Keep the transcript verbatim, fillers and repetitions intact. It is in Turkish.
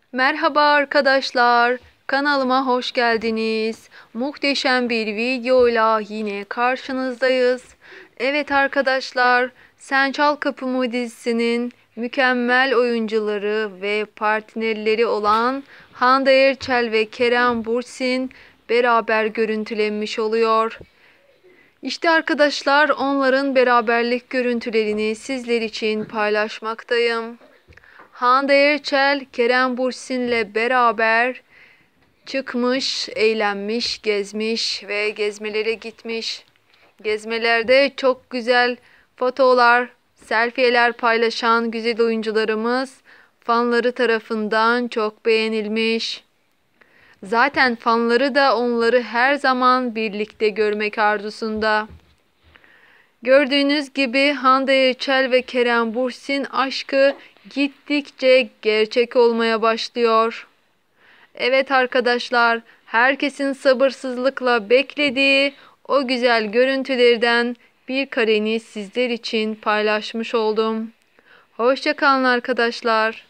Merhaba arkadaşlar, kanalıma hoş geldiniz. Muhteşem bir videoyla yine karşınızdayız. Evet arkadaşlar, Sen Çal Kapımı dizisinin mükemmel oyuncuları ve partnerleri olan Hande Erçel ve Kerem Bürsin beraber görüntülenmiş oluyor. İşte arkadaşlar, onların beraberlik görüntülerini sizler için paylaşmaktayım. Hande Erçel, Kerem Bürsin'le beraber çıkmış, eğlenmiş, gezmiş ve gezmelere gitmiş. Gezmelerde çok güzel fotolar, selfie'ler paylaşan güzel oyuncularımız fanları tarafından çok beğenilmiş. Zaten fanları da onları her zaman birlikte görmek arzusunda. Gördüğünüz gibi Hande Erçel ve Kerem Bürsin aşkı gittikçe gerçek olmaya başlıyor. Evet arkadaşlar, herkesin sabırsızlıkla beklediği o güzel görüntülerden bir kareni sizler için paylaşmış oldum. Hoşça kalın arkadaşlar.